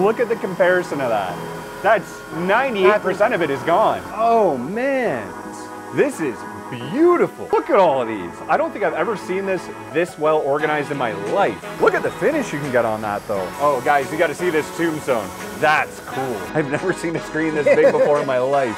Look at the comparison of that. That's 98% of it is gone. Oh man, this is beautiful. Look at all of these. I don't think I've ever seen this well organized in my life. Look at the finish you can get on that though. Oh guys, you got to see this tombstone. That's cool. I've never seen a screen this big before in my life.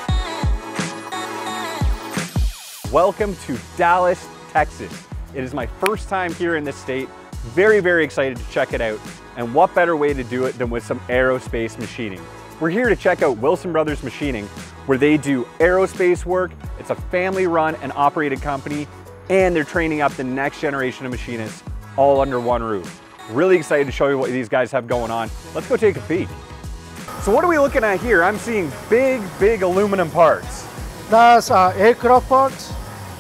Welcome to Dallas, Texas. It is my first time here in this state. Very, very excited to check it out. And what better way to do it than with some aerospace machining. We're here to check out Wilson Brothers Machining, where they do aerospace work. It's a family-run and operated company, and they're training up the next generation of machinists all under one roof. Really excited to show you what these guys have going on. Let's go take a peek. So what are we looking at here? I'm seeing big, big aluminum parts. That's aircraft parts.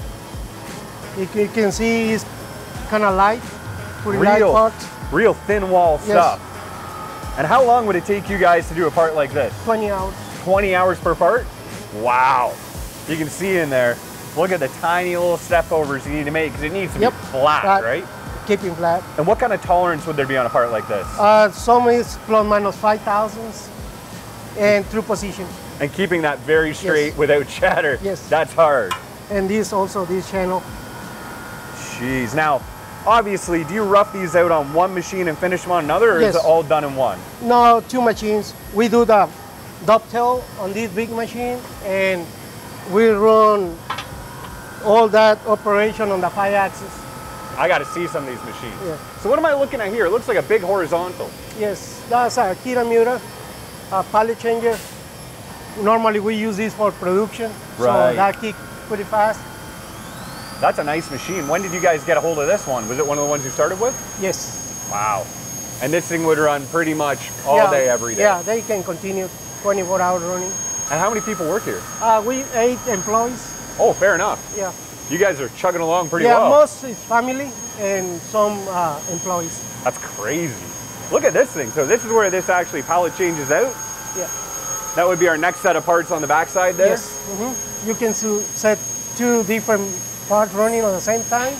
You can see it's kind of light, pretty light parts. Real thin wall stuff. And how long would it take you guys to do a part like this? 20 hours. 20 hours per part? Wow. You can see in there, look at the tiny little step overs you need to make because it needs to be flat, right? Keeping flat. And what kind of tolerance would there be on a part like this? Some is plus minus 5 thousandths and through position. And keeping that very straight without chatter. Yes. That's hard. And this also, this channel. Jeez. Now, obviously, do you rough these out on one machine and finish them on another, or is it all done in one? No, 2 machines. We do the dovetail on this big machine, and we run all that operation on the 5-axis. I got to see some of these machines. Yeah. So what am I looking at here? It looks like a big horizontal. Yes, that's a Kitamura, a pallet changer. Normally we use this for production, so that kicks pretty fast. That's a nice machine. When did you guys get a hold of this one? Was it one of the ones you started with? Yes. Wow. And this thing would run pretty much all day, every day? Yeah, they can continue 24 hours running. And how many people work here? We 8 employees. Oh, fair enough. Yeah. You guys are chugging along pretty well. Yeah, most is family and some employees. That's crazy. Look at this thing. So this is where this actually pallet changes out? Yeah. That would be our next set of parts on the backside there? Yes. You can set 2 different parts running at the same time,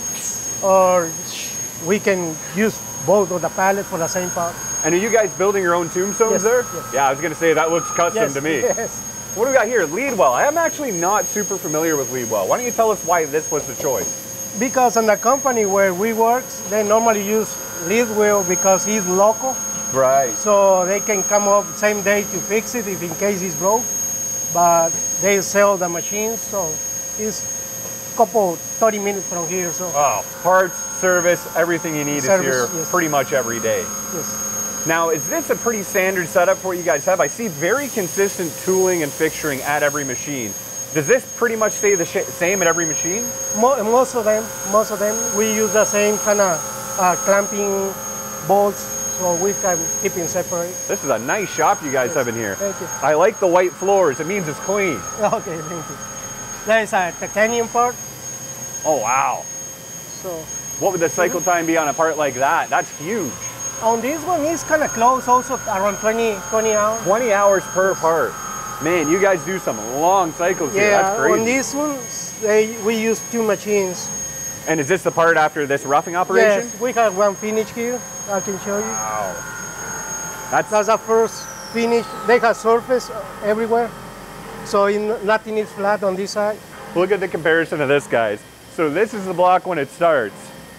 or we can use both of the pallets for the same part. And are you guys building your own tombstones there? Yes. Yeah, I was going to say that looks custom to me. Yes. What do we got here? Leadwell. I am actually not super familiar with Leadwell. Why don't you tell us why this was the choice? Because in the company where we work, they normally use Leadwell because he's local. Right. So they can come up same day to fix it if in case it's broke. But they sell the machines, so it's couple 30 minutes from here. So parts, service, everything you need is here pretty much every day. Yes. Now, is this a pretty standard setup for what you guys have? I see very consistent tooling and fixturing at every machine. Does this pretty much stay the same at every machine? Most of them, we use the same kind of clamping bolts, so we can keep it separate. This is a nice shop you guys have in here. Thank you. I like the white floors. It means it's clean. Okay, thank you. There is a titanium part. Oh, wow. So, what would the cycle time be on a part like that? That's huge. On this one, it's kind of close also, around 20 hours. 20 hours per part. Man, you guys do some long cycles here. That's crazy. On this one, we use 2 machines. And is this the part after this roughing operation? Yes, we have one finish here. I can show you. Wow. That's the first finish. They have surface everywhere. So nothing is flat on this side. Look at the comparison of this, guys. So this is the block when it starts.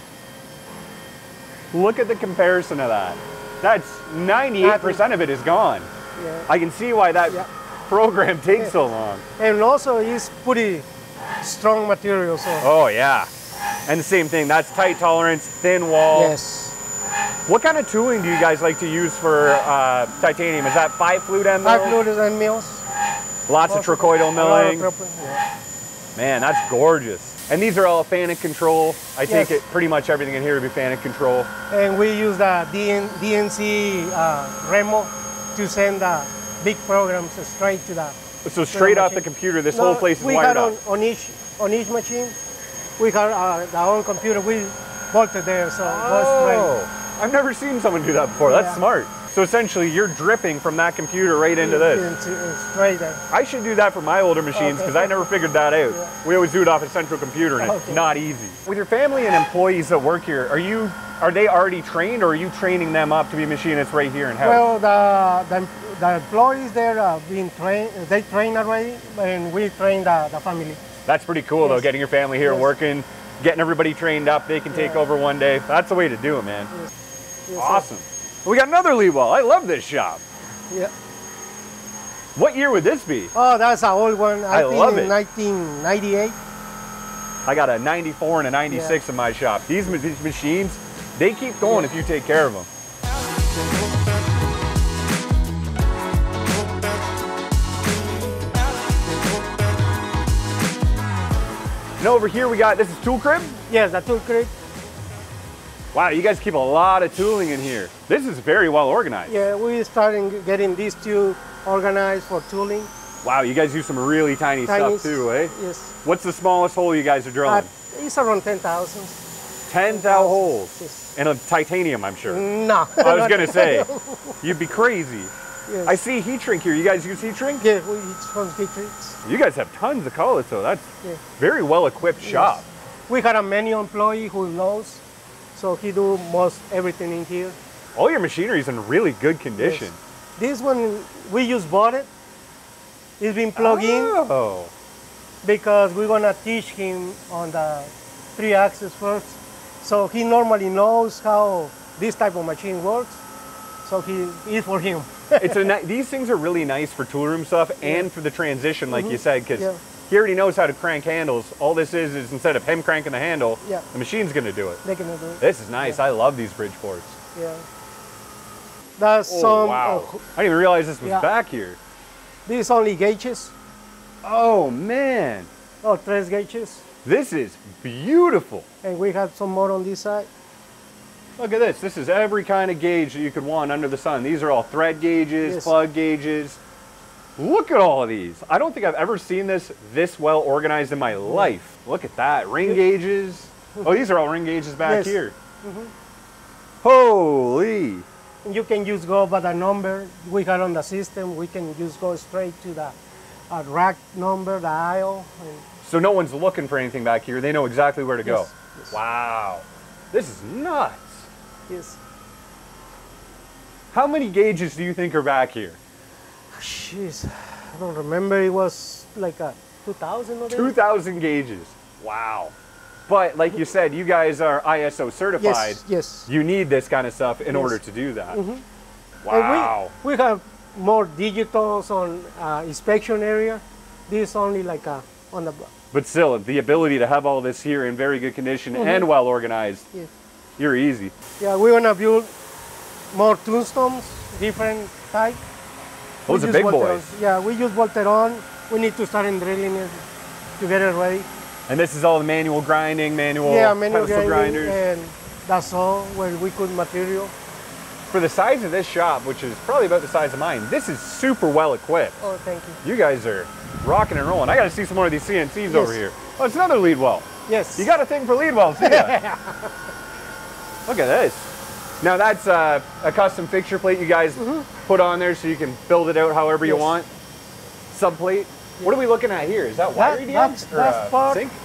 Look at the comparison of that. That's 98% of it is gone. Yeah. I can see why that program takes so long. And also it's pretty strong material. So. Oh yeah. And the same thing, that's tight tolerance, thin wall. Yes. What kind of tooling do you guys like to use for titanium? Is that 5-flute end mills? 5-flute end mills. Lots of trochoidal milling. Man, that's gorgeous. And these are all FANUC control. I take it pretty much everything in here to be FANUC control. And we use the DNC Remo to send the big programs straight to the. So straight off the computer, this whole place is wired up. On each machine, we have our own computer. We bolted there, so it goes straight. I've never seen someone do that before. That's smart. So essentially, you're dripping from that computer right into this. Straight there. I should do that for my older machines because I never figured that out. We always do it off a central computer, and it's not easy. With your family and employees that work here, are you Are they already trained, or are you training them up to be machinists right here in house? Well, the employees there are being trained. They train already, and we train the family. That's pretty cool, though, getting your family here working, getting everybody trained up. They can take over one day. That's the way to do it, man. Yes, awesome. We got another Leadwell. I love this shop. Yeah. What year would this be? Oh, that's an old one. I think love in it. 1998. I got a 94 and a 96 in my shop. These machines, they keep going if you take care of them. And over here we got, this is tool crib? Yes, the tool crib. Wow, you guys keep a lot of tooling in here. This is very well organized. Yeah, we started getting these two organized for tooling. Wow, you guys use some really tiny stuff too, eh? Yes. What's the smallest hole you guys are drilling? It's around 10,000. 10,000 holes? Yes. And a titanium, I'm sure. No. I was gonna say, you'd be crazy. Yes. I see heat shrink here. You guys use heat shrink? Yeah, we use from heat shrinks. You guys have tons of colors, though. That's very well equipped shop. We got a manual employee who knows, so he do most everything in here. All your machinery is in really good condition. Yes. This one we just bought it. It's been plugged in because we're gonna teach him on the 3-axis first. So he normally knows how this type of machine works. So it's for him. These things are really nice for tool room stuff and for the transition, like you said, because he already knows how to crank handles. All this is instead of him cranking the handle, the machine's going to do it. They're gonna do it. This is nice. I love these bridge ports. Yeah. That's some. Wow. I didn't even realize this was back here. These only gauges. Oh, man. Oh, 3 gauges. This is beautiful. And we have some more on this side. Look at this. This is every kind of gauge that you could want under the sun. These are all thread gauges, plug gauges. Look at all of these. I don't think I've ever seen this well organized in my life. Look at that. Ring gauges. Oh, these are all ring gauges back here. Holy. You can just go by the number we got on the system. We can just go straight to the rack number, the aisle. So no one's looking for anything back here. They know exactly where to go. Yes. Wow. This is nuts. Yes. How many gauges do you think are back here? Jeez, I don't remember. It was like 2,000 or 2,000 gauges. Wow. But like you said, you guys are ISO certified. Yes. You need this kind of stuff in order to do that. Wow. We have more digitals on inspection area. This only like on the. But still, the ability to have all this here in very good condition and well organized, you're easy. Yeah, we're gonna build more tombstones, different type. Those are big boys. Yeah, we use Volteron. We need to start drilling it to get it ready. And this is all the manual grinding, manual pedestal grinders. And that's all where we cut material. For the size of this shop, which is probably about the size of mine, this is super well equipped. Oh, thank you. You guys are rocking and rolling. I got to see some more of these CNCs over here. Oh, it's another Leadwell. Yes. You got a thing for Leadwells, do you? Look at this. Now that's a custom fixture plate you guys put on there so you can build it out however you want. Subplate. What are we looking at here? Is that wire EDMs that's part, zinc?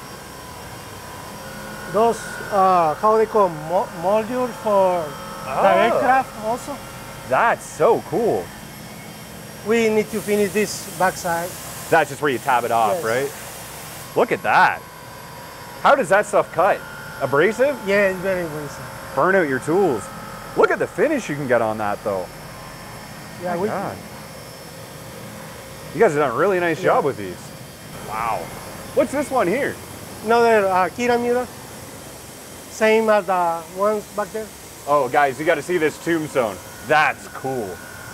Those, how they call modules for the aircraft also. That's so cool. We need to finish this backside. That's just where you tab it off, right? Look at that. How does that stuff cut? Abrasive? Yeah, it's very abrasive. Burn out your tools. Look at the finish you can get on that though. Yeah, God. You guys have done a really nice job with these. Wow. What's this one here? Another Kitamura. Same as the ones back there. Oh, guys, you got to see this tombstone. That's cool.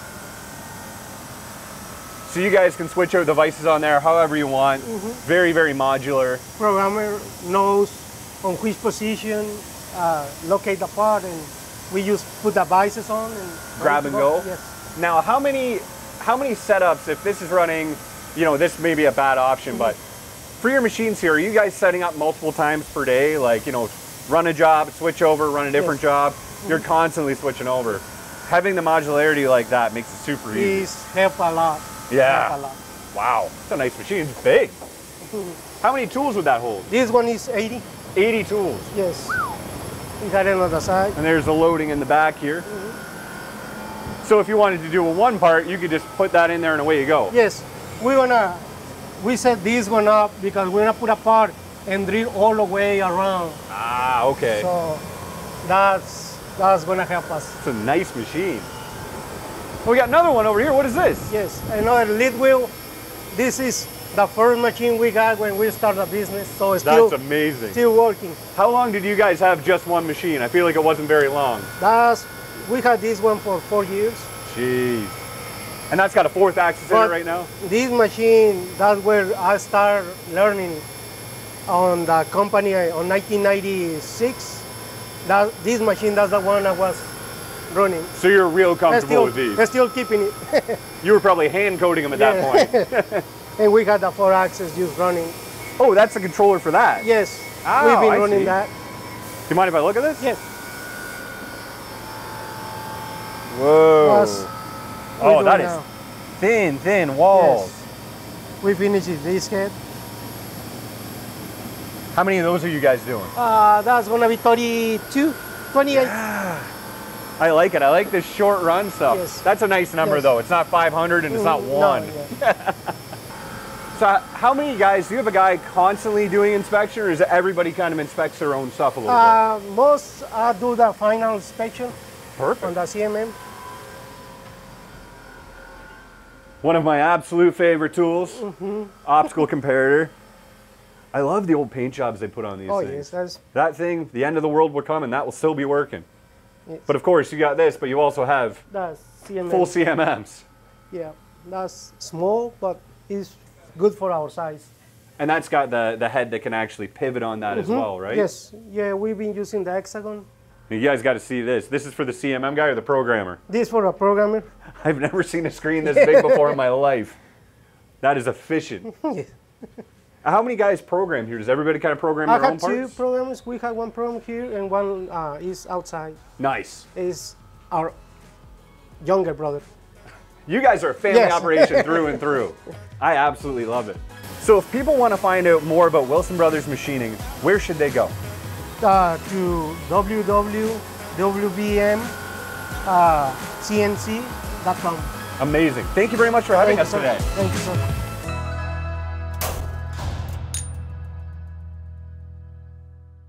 So you guys can switch out devices on there however you want. Very, very modular. Programmer knows on which position locate the part, and we just put devices on and grab and go. Yes. Now, how many setups? If this is running, you know, this may be a bad option, but for your machines here, are you guys setting up multiple times per day? Like, you know, run a job, switch over, run a different job. You're constantly switching over. Having the modularity like that makes it super easy. It's helped a lot. Yeah. Help a lot. Wow, it's a nice machine. It's big. How many tools would that hold? This one is 80. 80 tools. Yes. We got it on the side. And there's the loading in the back here. So if you wanted to do a one part, you could just put that in there and away you go. Yes, we set this one up because we're gonna put a part and drill all the way around. Ah, okay. So that's gonna help us. It's a nice machine. We got another one over here. What is this? Yes, another Leadwell. This is the first machine we got when we started the business, so it's That's amazing. Still working. How long did you guys have just one machine? I feel like it wasn't very long. We had this one for 4 years. Jeez. And that's got a 4th axis in it right now? This machine, that's where I started learning on the company on 1996. This machine, that's the one I was running. So you're real comfortable with these? I'm still keeping it. You were probably hand coding them at that point. And we got the 4 axis just running. Oh, that's the controller for that? Yes, Oh, we've been I running see. that. Do you mind if I look at this? Yes. Whoa. Oh, that is now. thin walls. Yes. We finished this head. How many of those are you guys doing? That's gonna be 32, 28. Yeah. I like it. I like this short run stuff. Yes. That's a nice number though. It's not 500 and it's not one. No, yeah. So how many guys, do you have a guy constantly doing inspection or is it everybody kind of inspects their own stuff a little bit? Most do the final inspection Perfect. on the CMM. One of my absolute favorite tools, optical comparator. I love the old paint jobs they put on these things. Yes, That thing, the end of the world will come and that will still be working. yes. But of course you got this, but you also have That's CMM. full CMMs. Yeah, that's small, but it's good for our size. And that's got the head that can actually pivot on that as well, right? Yes, yeah, we've been using the hexagon. You guys got to see this. This is for the CMM guy or the programmer? This for a programmer. I've never seen a screen this big before in my life. That is efficient. Yes. How many guys program here? Does everybody kind of program their own I have 2 parts? programmers. We have one program here and one is outside. Nice. Is our younger brother. You guys are a family Yes. operation through and through. I absolutely love it. So if people want to find out more about Wilson Brothers Machining, where should they go? To www.wbmcnc.com. Amazing. Thank you very much for having us today. Thank you, sir.